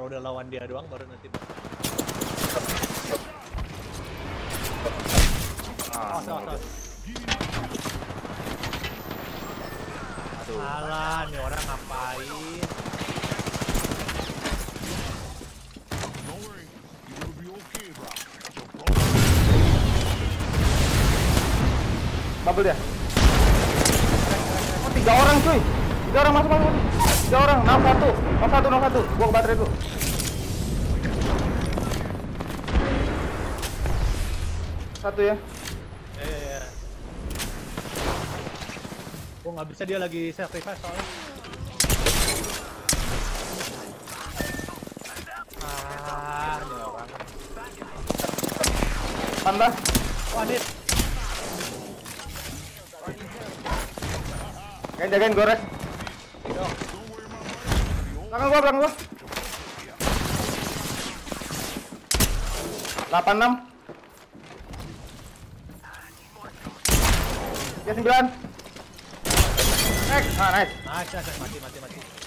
Kalau udah lawan dia doang baru nanti. Aduh. Salah nih orang ngapain? Bubble dia. Oh, 3 orang cuy. 3 orang masuk. 3 orang, 61. Gua ke baterai dulu. Satu ya. Iya. Gua nggak bisa, dia lagi sacrifice soalnya. Ini orang. Tambah. Wanit. Jagain gorek. Belakang gua. 86. Ya 9. Nice. Nice, mati.